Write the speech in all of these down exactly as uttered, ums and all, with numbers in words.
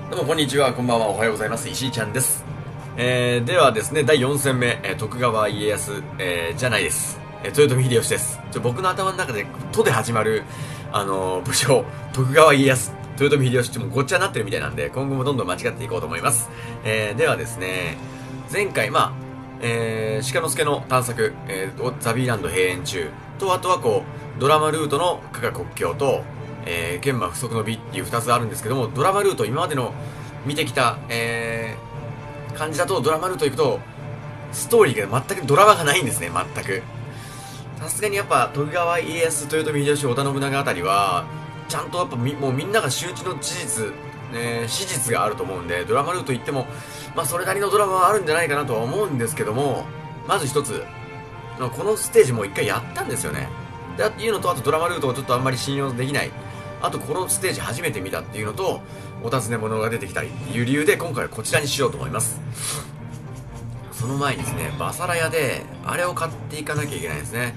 どうもこんにちは、こんばんは、おはようございます。石井ちゃんです。えー、ではですね、だいよん戦目、えー、徳川家康、えー、じゃないです。えー、豊臣秀吉です。ちょ僕の頭の中で、とで始まる、あのー、武将、徳川家康、豊臣秀吉ってもうごっちゃになってるみたいなんで、今後もどんどん間違っていこうと思います。えー、ではですね、前回、まあ、えー、鹿之助の探索、えー、ザビーランド閉園中、と、あとはこう、ドラマルートの加賀国境と、えー、研磨不足の美っていうふたつあるんですけども、ドラマルート、今までの見てきた、えー、感じだとドラマルート行くと、ストーリーが全くドラマがないんですね、全く。さすがにやっぱ、徳川家康、豊臣秀吉、織田信長あたりは、ちゃんとやっぱみ、もうみんなが周知の事実、えー、史実があると思うんで、ドラマルート行っても、まあそれなりのドラマはあるんじゃないかなとは思うんですけども、まず一つ、このステージも一回やったんですよね。で、っていうのと、あとドラマルートをちょっとあんまり信用できない。あとこのステージ初めて見たっていうのと、お尋ね物が出てきたりっていう理由で今回はこちらにしようと思います。その前にですね、バサラ屋であれを買っていかなきゃいけないですね。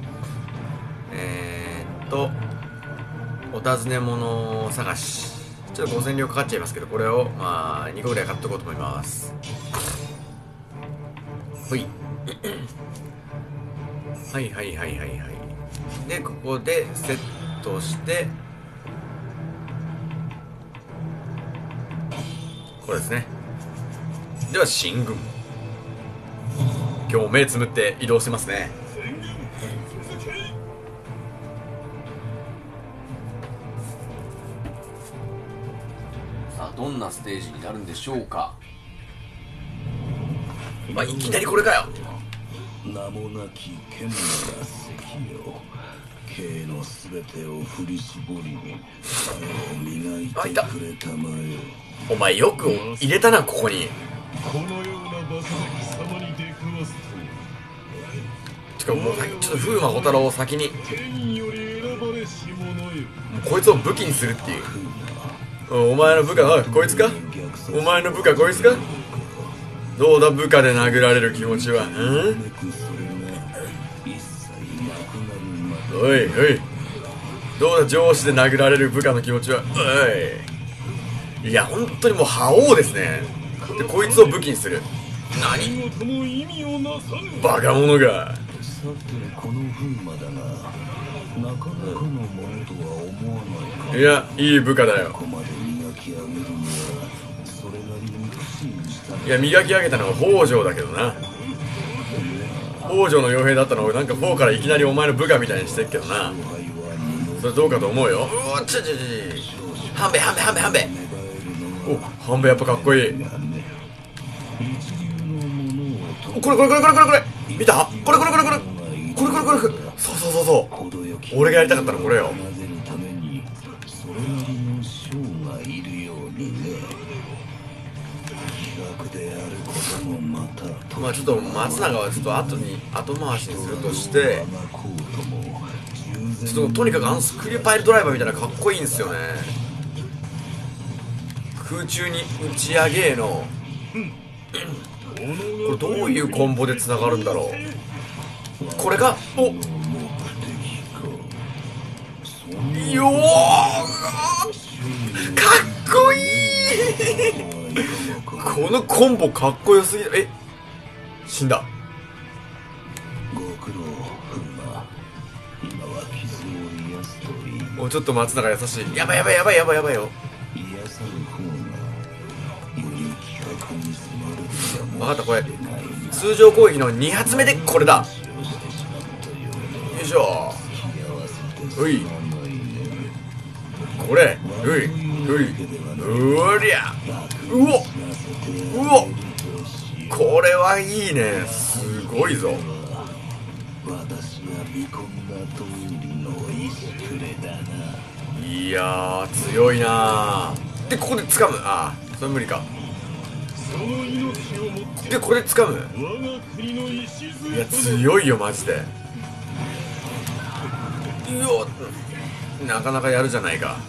えーっとお尋ね物探し、ちょっとごせん両かかっちゃいますけど、これをまあにこぐらい買っとこうと思います。ほいはいはいはいはいはい。でここでセットしてこれですね。では進軍。今日目つむって移動してますね。さあどんなステージになるんでしょうか。まあいきなりこれかよ。 名もなき剣なら関よ、剣のすべてを振り絞り磨いてくれたまえ。 お前よく入れたな、ここに。 このようなバサラキ様に出くわすと。てかもうちょっと風魔小太郎を先に天より選ばれし者よ、 こいつを武器にするっていう。お前の部下、おいこいつか、お前の部下こいつか。どうだ部下で殴られる気持ちは。んおいおい、どうだ上司で殴られる部下の気持ちは。おい、いや本当にもう覇王ですね。でこいつを武器にする。何バカ者が。 さてこの風魔だが、なかなかのものとは思わないか。 いやいい部下だよ。 ここまで磨き上げるにはそれなりに苦心した。 いや磨き上げたのは北条だけどな。北条の傭兵だったのをなんかフォーからいきなりお前の部下みたいにしてるけどな。それどうかと思うよ。うわっちょちょちょ半兵衛半兵衛半兵衛半兵衛。お半兵衛やっぱかっこいい。これこれこれこれこれこれ見た、これこれこれこれこれこれこれこれ、そうそうそうそう、俺がやりたかったのこれよ。まあちょっと松永はちょっと後に後回しにするとして、ちょっととにかくあのスクリューパイルドライバーみたいなかっこいいんですよね。空中に打ち上げのこれどういうコンボでつながるんだろう。これがおよーかっこいいこのコンボかっこよすぎる。え死んだ。もうちょっと松永優しい。やばいやばいやばいやばいやばいよ。分かった、これ通常攻撃のに発目でこれだ。よいしょ。ういこれういういうりゃうおうおこれはいいね。すごいぞ。いやー強いなー。でここで掴む。ああそれ無理か。でこれ掴む。いや強いよマジで。よっなかなかやるじゃないか。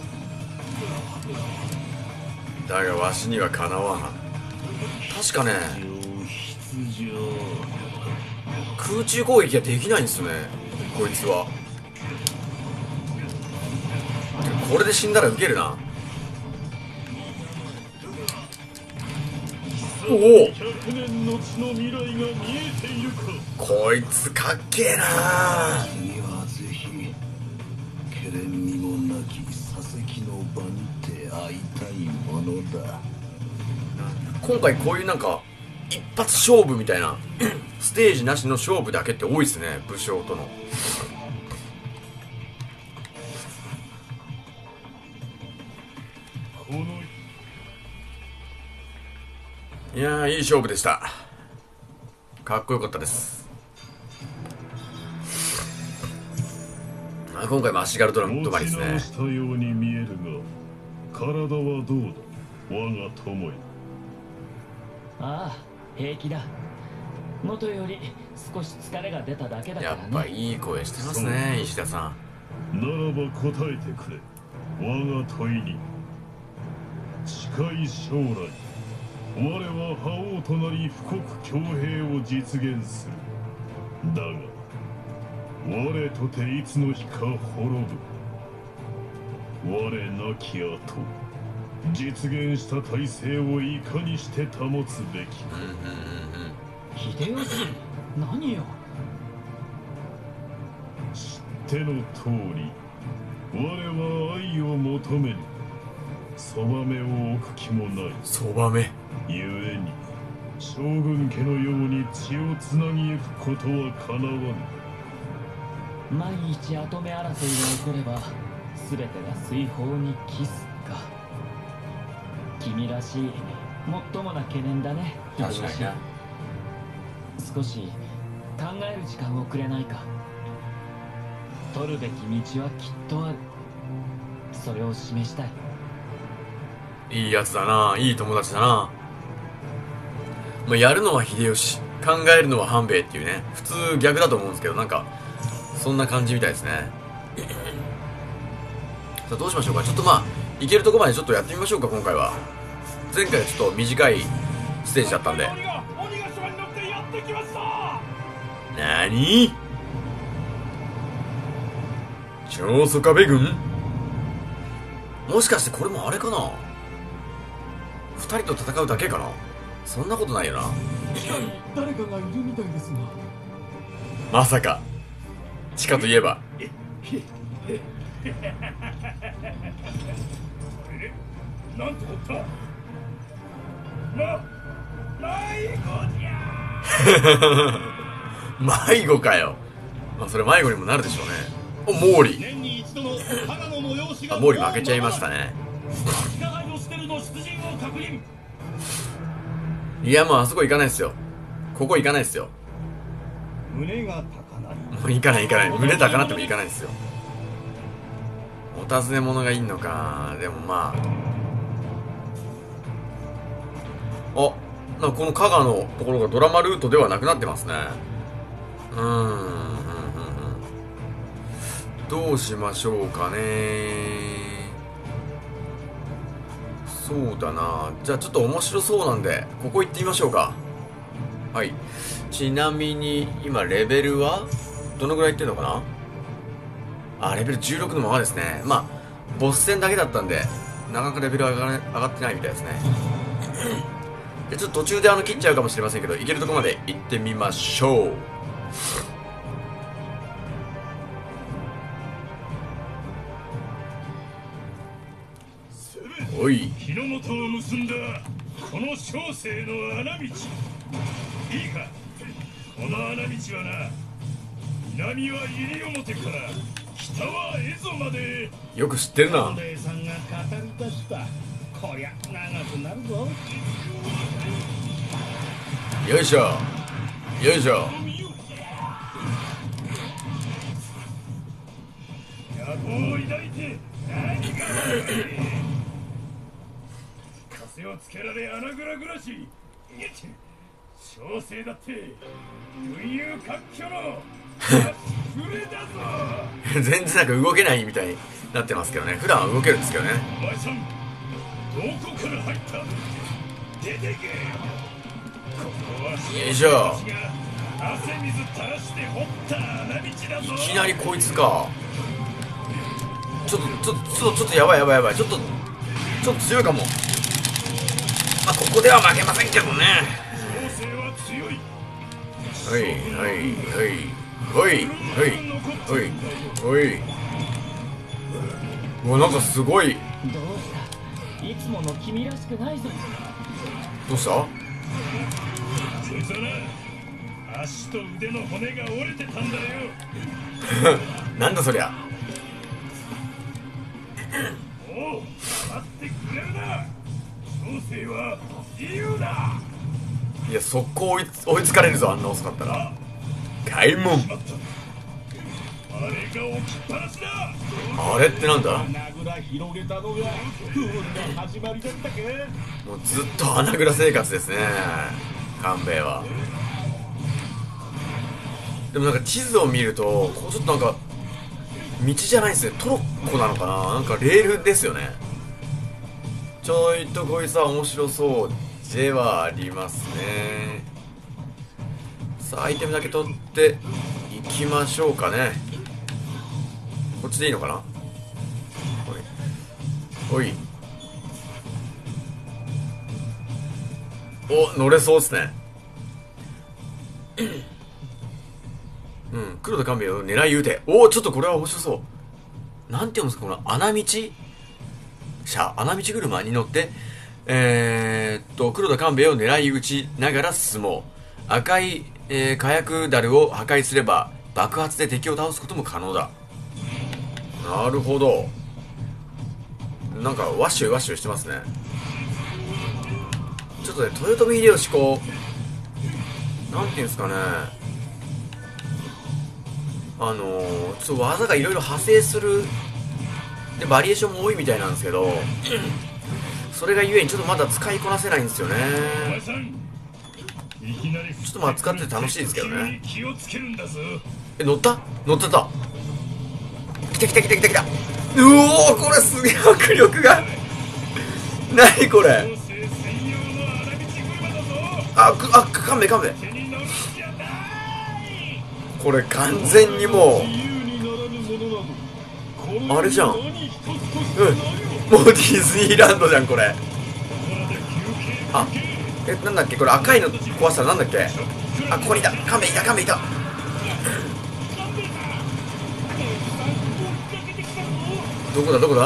だがわしにはかなわん。確かね空中攻撃ができないんですよねこいつは。これで死んだらウケるな。 おお、こいつかっけえな。 君はぜひけれんみもなき佐石の場にて会いたいものだ。 今回こういうなんか一発勝負みたいなステージなしの勝負だけって多いですね、武将との。いやー、いい勝負でした。かっこよかったです。あ、今回も足軽ドラム止まりですね。 したように見えるが、体はどうだ、我が友よ。 ああ、平気だ。元より少し疲れが出ただけだからね。 やっぱいい声してますね、石田さん。ならば答えてくれ、我が問いに。近い将来、我は覇王となり富国強兵を実現する。だが我とていつの日か滅ぶ。我なき後、実現した体制をいかにして保つべきか。 秀吉、何よ。 知っての通り、我は愛を求める。そばめを置く気もない。 そばめゆえに将軍家のように血をつなぎゆくことはかなわぬ。 毎日跡目争いが起これば全てが水泡に帰すか。君らしいもっともな懸念だね。 確かにな。 少し考える時間をくれないか。取るべき道はきっとある。それを示したい。 いいやつだな、いい友達だな。まあ、やるのは秀吉、考えるのは半兵衛っていうね、普通逆だと思うんですけど、なんかそんな感じみたいですね。さあどうしましょうか。ちょっとまあいけるとこまでちょっとやってみましょうか。今回は前回はちょっと短いステージだったんで。なに、長宗我部軍、もしかしてこれもあれかな、二人と戦うだけかな。そんなことないよな。 誰かがいるみたいですが。 まさか地下といえばなんてこった。ま、迷子じゃ。 迷子かよ。まあそれ迷子にもなるでしょうね。お、毛利。あ、毛利負けちゃいましたね。いや、もうあそこ行かないですよ。ここ行かないですよ。 胸が高鳴り、 もう行かない行かない。胸高鳴っても行かないですよ。お尋ね者がいんのか。でもまあ、あ、なんかこの加賀のところがドラマルートではなくなってますね。うーん、うんうんうん、どうしましょうかね。そうだな、じゃあちょっと面白そうなんでここ行ってみましょうか。はい。ちなみに今レベルはどのぐらいいってんのかな。あ、レベルじゅうろくのままですね。まあボス戦だけだったんでなかなかレベル上がれ上がってないみたいですね。でちょっと途中であの切っちゃうかもしれませんけど、いけるとこまで行ってみましょう。おい、 日の本を結んだこの小生の穴道、いいか、この穴道はな、南は西表から北は蝦夷まで。 よく知ってるな。 お姉さんが語り出した。こりゃ長くなるぞ。 よいしょよいしょ。 野望を抱いて何か風をつけられ穴蔵暮らし。小生だって群雄割拠の触れだぞ。 全然なんか動けないみたいになってますけどね。普段は動けるんですけどね。 お前さん、どこから入った。出てけ。ここはよいしょ。 汗水垂らして掘った穴道だぞ。 いきなりこいつか。ちょっとちょっとちょっとちょっとやばいやばいやばい。ちょっとちょっと強いかも。あ、 ここでは負けませんけどね。 調整は強い。 はいはいはいはいはいはいはい。うわ、なんかすごい。 どうしたいつもの君らしくないぞ。 どうした？ そいつはな、足と腕の骨が折れてたんだよ。 なんだそりゃ。 おう、待ってくれるな。調整は自由だ。 いや、速攻追いつ追いつかれるぞ、あんな遅かったら。開門。 あれが起きっぱなしだ。 あれってなんだ？ 穴蔵広げたのが不運の始まりだったか。 もうずっと穴蔵生活ですね、官兵衛は。でもなんか地図を見ると、こうちょっとなんか道じゃないですね、トロッコなのかな、なんかレールですよね。ちょいとこいつは面白そうではありますね。さあアイテムだけ取っていきましょうかね。こっちでいいのかな。おいおい、お、乗れそうですね。うん、黒田官兵衛を狙い撃て。おお、ちょっとこれは面白そう。なんていうんですか、この穴道車、穴道車に乗って、えー、っと、黒田官兵衛を狙い撃ちながら進もう。赤い、えー、火薬ダルを破壊すれば、爆発で敵を倒すことも可能だ。なるほど。なんか、ワッシュワッシュしてますね。ちょっとね、豊臣秀吉こう、なんていうんですかね、あのー、ちょっと技がいろいろ派生するでバリエーションも多いみたいなんですけど、それがゆえにちょっとまだ使いこなせないんですよね。ちょっとまあ使ってて楽しいですけどね。え、乗った乗ってた。来た来た来た来た来た。うおー、これすげえ迫力が。何これ。あくあ勘弁勘弁。これ完全にもうあれじゃん。うん、もうディズニーランドじゃんこれ。あ、え、なんだっけこれ、赤いの壊したらなんだっけ。あ、ここにいた、勘弁いた勘弁いた。どこだどこだ。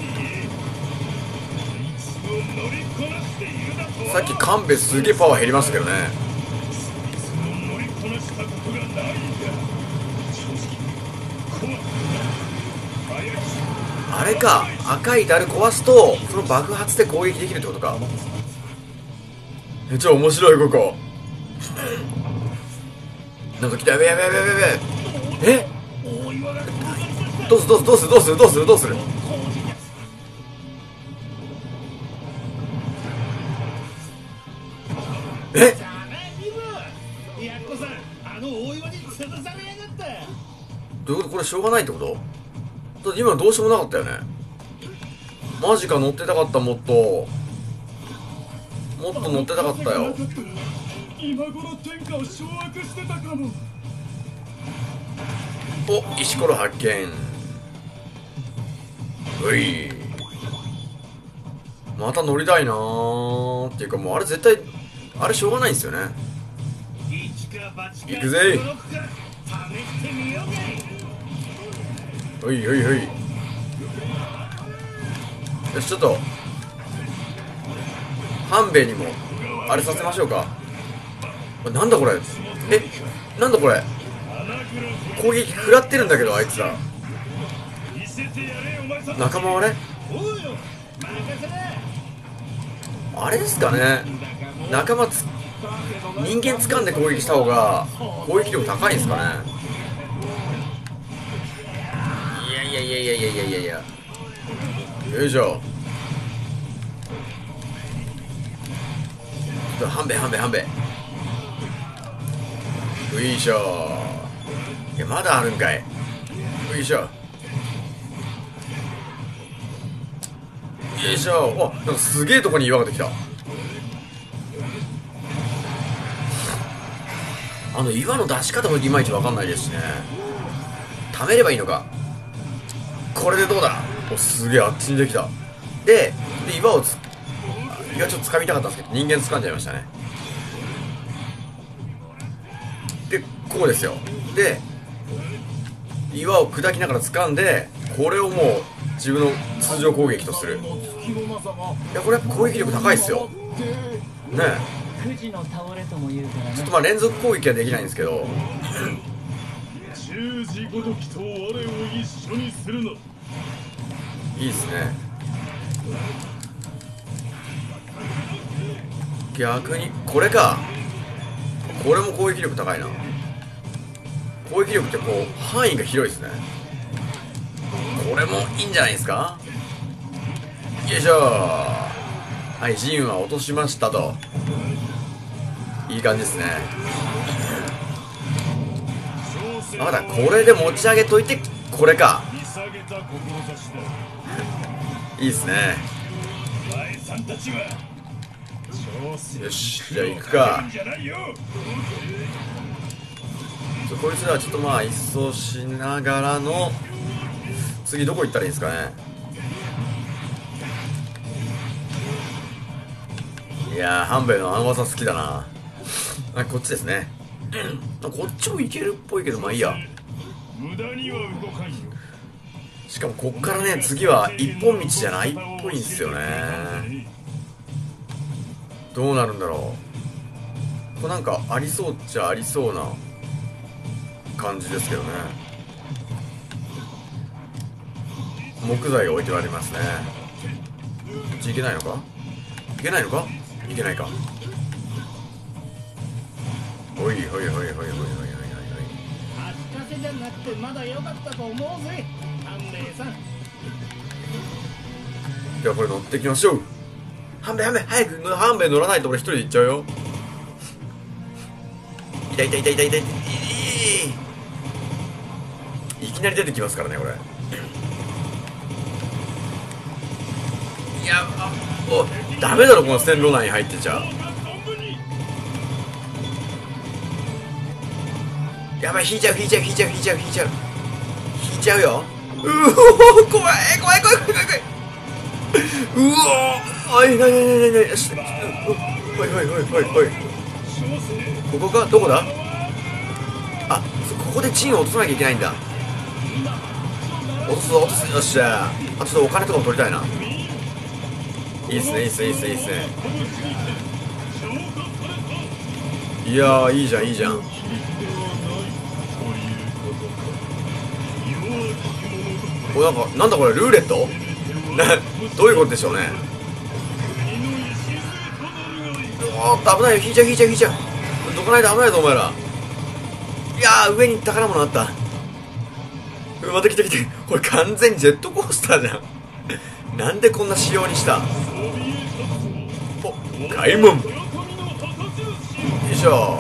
さっき勘弁すげえパワー減りましたけどね。あれか、赤いダル壊すとその爆発で攻撃できるってことか。めっちゃ面白いここ。なんか来た。やべやべやべやべやべ。え、どうするどうするどうするどうするどうするどうする。え、どういうこと。これしょうがないってこと。だって今どうしようもなかったよね。マジか。乗ってたかった。もっともっと乗ってたかったよ。 今頃天下を掌握してたかも。 お、石ころ発見。うい、また乗りたいなーっていうか、もうあれ絶対あれしょうがないんですよね。行くぜ。おいおいおい。よし、ちょっと半兵衛にもあれさせましょうか。なんだこれ。え、なんだこれ。攻撃食らってるんだけどあいつら。仲間割れ。あれですかね。仲間つ人間掴んで攻撃した方が攻撃力高いんですかね。いやいやいやいやいやいやいやいや。よいしょ。ちょっと半兵衛半兵衛半兵衛。よいしょ。いやまだあるんかい。よいしょよいしょ。お、なんかすげえとこに岩ができた。あの岩の出し方もいまいちわかんないですしね。貯めればいいのか。これでどうだ。お、すげえあっちにできた。で、で岩をつ胃がちょっと掴みたかったんですけど、人間掴んじゃいましたね。でこうですよ。で岩を砕きながら掴んで、これをもう自分の通常攻撃とする。いやこれやっぱ攻撃力高いっすよね。 くじの倒れとも言うからね。 ちょっとまあ連続攻撃はできないんですけど、 十字ごときと我を一緒にするの。 いいっすね。逆にこれか。これも攻撃力高いな。攻撃力ってこう範囲が広いですね。これもいいんじゃないですか。よいしょ。はい、ジンは落としましたと。いい感じですね。まだこれで持ち上げといて、これか。いいっすね。よし、じゃあ行くか。こいつらはちょっとまあ一掃しながらの、次どこ行ったらいいんですかね。いやー、半兵衛のあの技好きだな。あ、こっちですね。こっちもいけるっぽいけど、まあいいや。しかもこっからね、次は一本道じゃないっぽいんですよね。どうなるんだろう。これなんかありそうっちゃありそうな感じですけどね。木材が置いてありますね。こっち行けないのか。いけないのか。いけないか。おいおいおいおいおいおいおいおいおい。 足かせじゃなくてまだ良かったと思うぜ、半兵衛さん。 ではこれ乗っていきましょう。半兵衛半兵衛早く。半兵衛乗らないと俺一人で行っちゃうよ。痛い痛い痛い痛い痛い。いきなり出てきますからねこれ。いや、あ、お、ダメだろこの線路内に入ってちゃ。やばい、引いちゃう引いちゃう引いちゃう引いちゃう引いちゃう引いちゃうよ。うお、怖い怖い怖い怖い怖い怖い。うお、おい、なになになになに、おいおいおいおいおい、ここか。どこだ。あ、ここでチンを落とさなきゃいけないんだ。落とす落とす。よっしゃ。あ、ちょっとお金とかも取りたいな。いいっすねいいっすねいいっすねいいっすね。いやー、いいじゃんいいじゃん。お、なんかなんだこれ、ルーレットどういうことでしょうね。おーっと危ないよ。引いちゃう引いちゃう引いちゃう。どかないと危ないぞお前ら。いやー、上に宝物あった。うわ、また来た来た。これ完全にジェットコースターじゃん。なんでこんな仕様にした。お、開門。よいしょ。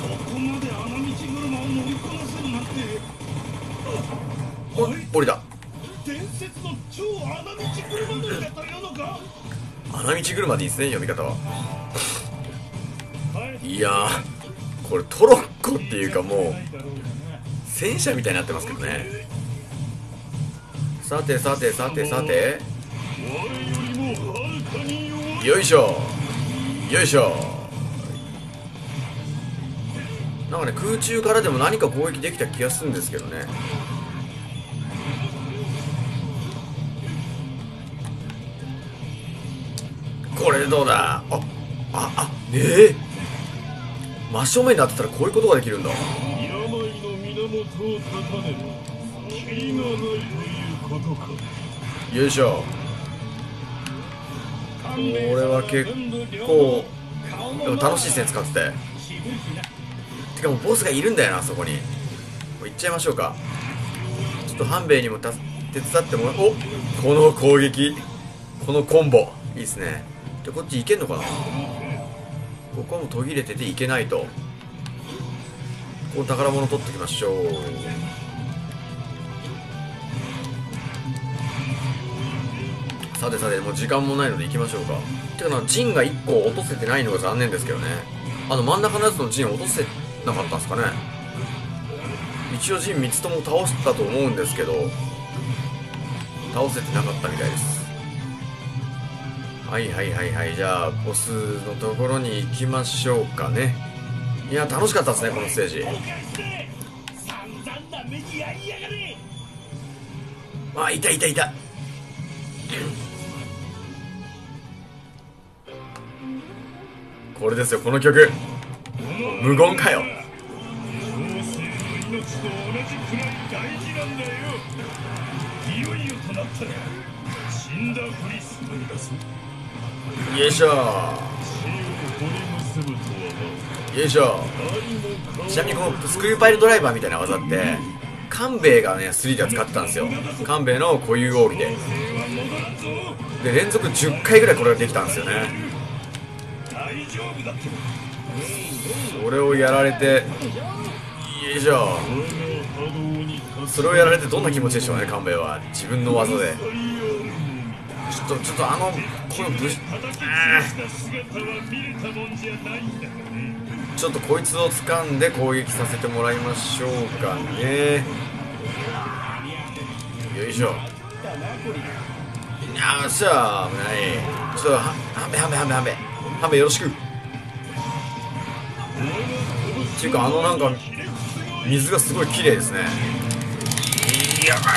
お、降りた。穴道車でいいですね、読み方は。いやー、これトロッコっていうかもう戦車みたいになってますけどね。さてさてさてさて、よいしょよいしょ。なんかね、空中からでも何か攻撃できた気がするんですけどね。これでどうだ。あああ、ねえ、真正面になってたらこういうことができるんだ。 病の源を断たねばキリがないということか。 よいしょ。これは結構でも楽しい線使ってて。てかもうボスがいるんだよな、そこに。もう行っちゃいましょうか。ちょっと半兵衛にもた手伝ってもらお。お、この攻撃、このコンボいいっすね。でこっち行けんのかな。ここはもう途切れてて行けないと。この宝物取ってきましょう。さてさて、もう時間もないので行きましょうか。てかな、ジンがいっこ落とせてないのが残念ですけどね。あの真ん中のやつのジン落とせなかったんですかね。一応ジンみっつとも倒したと思うんですけど倒せてなかったみたいです。 はいはいはいはい、じゃあボスのところに行きましょうかね。いや楽しかったですねこのステージ。あ、いたいたいた。これですよ、この曲。無言かよ。よいしょよいしょ。ちなみにこのスクリューパイルドライバーみたいな技って官兵衛がねスリーでは使ってたんですよ。官兵衛の固有奥義でで連続じゅっかいぐらいこれができたんですよね。それをやられて、よいしょ。それをやられてどんな気持ちでしょうね、官兵衛は。自分の技でちょっとちょっとあのこのぶしちょっとこいつを掴んで攻撃させてもらいましょうかね。よいしょ。よっしゃー、危ない。ちょっとはんべはんべはんべはんべはんべよろしく。っていうかあのなんか水がすごい綺麗ですね。やば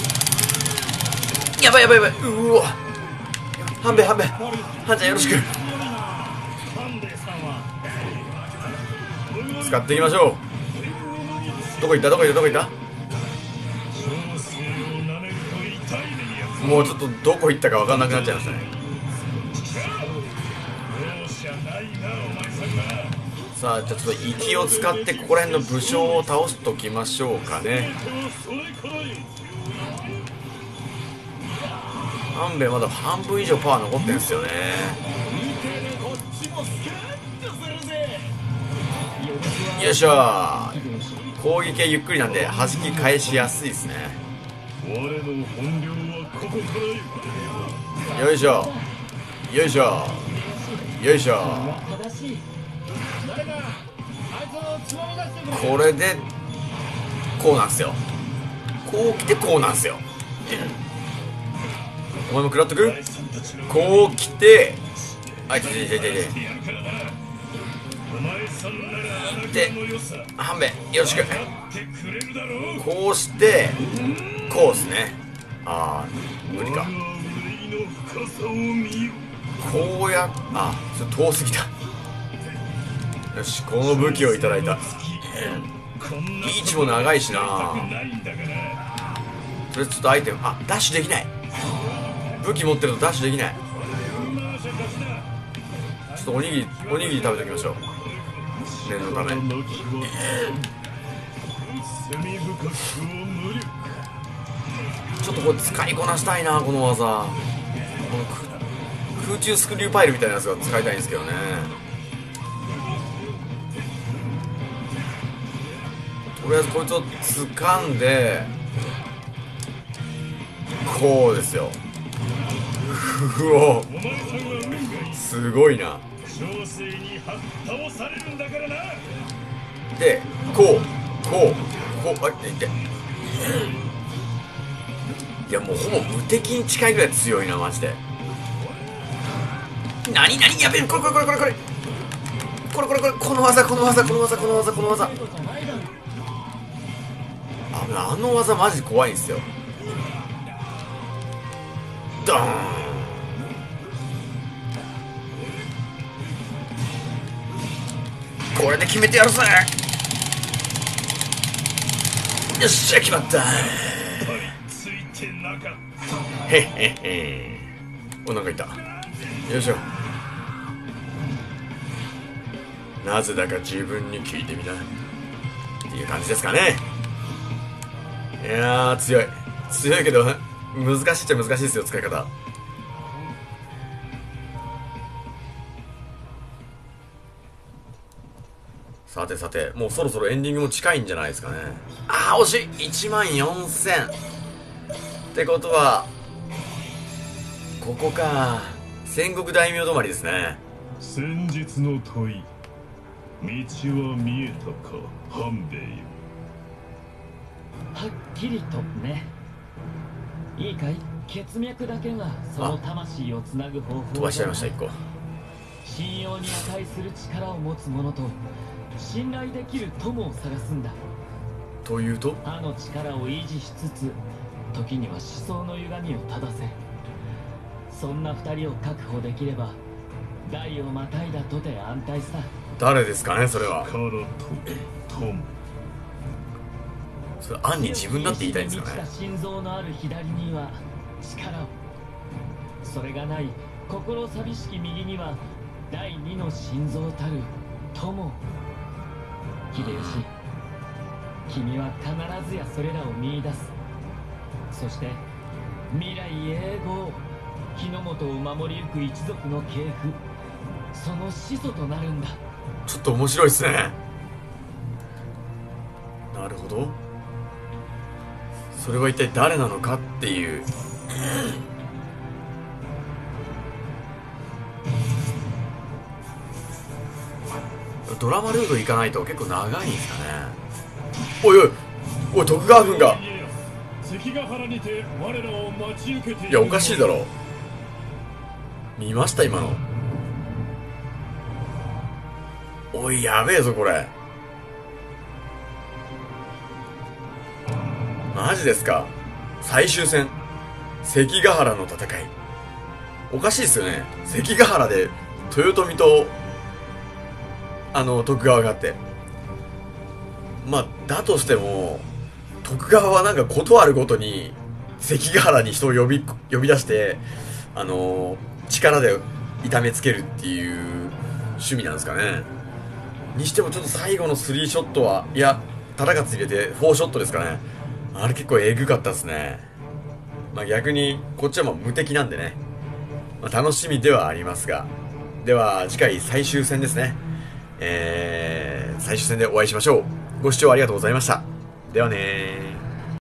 いやばいやばいやばい。うわ、はんべはんべはんちゃんよろしく。使っていきましょう。どこ行ったどこ行ったどこ行った。もうちょっとどこ行ったか分かんなくなっちゃいましたね。さあじゃあちょっと息を使ってここら辺の武将を倒しときましょうかね。半兵衛まだ半分以上パワー残ってるんですよね。よいしょ。攻撃はゆっくりなんで弾き返しやすいですね。よいしょよいしょよいしょ。これでこうなんですよ。こう来てこうなんですよ。お前も食らっとく。こう来て、あいてててててで半兵衛よろしく。こうしてこうですね。ああ無理か。こうやあちょっと遠すぎた。よし、この武器をいただいた。リーチも長いしな。とりあえずちょっとアイテム、あダッシュできない。武器持ってるとダッシュできない。ちょっとおにぎりおにぎり食べておきましょう、念のため。ちょっとこれ使いこなしたいな、この技。この空中スクリューパイルみたいなやつが使いたいんですけどね。とりあえずこいつを掴んでこうですよ。うおすごいな。でこうこうこうあいっていやもうほぼ無敵に近いぐらい強いなマジで。なになにやべえ、これこれこれこれこれこれこれこれこの技この技この技この技この技ああの技マジ怖いんですよ。ドーン。これで決めてやるぜ。よっしゃ決まった。へっへっへ。お腹痛よいしょ。なぜだか自分に聞いてみなっていう感じですかね。いやー強い強いけど難しいっちゃ難しいですよ、使い方。さてさて、もうそろそろエンディングも近いんじゃないですかね。あー惜しい。いちまんよんせんってことはここか。戦国大名止まりですね。 先日の問い、道は見えたか半兵衛よ。 はっきりとね。いいかい血脈だけがその魂をつなぐ方法。 飛ばしちゃいました。いっこ。 信用に値する力を持つ者と信頼できる友を探すんだ。 というと、 歯の力を維持しつつ、時には思想の歪みを正せ。そんな二人を確保できれば代をまたいだとて安泰さ。 誰ですかね、それは。 力と友。 それ暗に自分だって言いたいんですよね。 満ちた心臓のある左には力を、それがない心寂しき右には第二の心臓たる友。秀吉、君は必ずやそれらを見出す。そして未来永劫日の本を守りゆく一族の系譜、その始祖となるんだ。 ちょっと面白いですね。なるほど。それは一体誰なのかっていう。ドラマルート行かないと結構長いんですかね。おいおいおい、徳川軍が。 関ヶ原にて我らを待ち受けている。 いや、おかしいだろ。見ました今の。おい、やべえぞこれ。マジですか。最終戦関ヶ原の戦い。おかしいですよね。関ヶ原で豊臣とあの徳川があって、まあだとしても徳川はなんかことあるごとに関ヶ原に人を呼び呼び出して、あの力で痛めつけるっていう趣味なんですかね。にしてもちょっと最後のスリーショットは、いや忠勝入れてフォーショットですかね。あれ結構エグかったですね。まあ逆にこっちはもう無敵なんでね、まあ、楽しみではありますが。では次回最終戦ですね。えー、最終戦でお会いしましょう。ご視聴ありがとうございました。ではねー。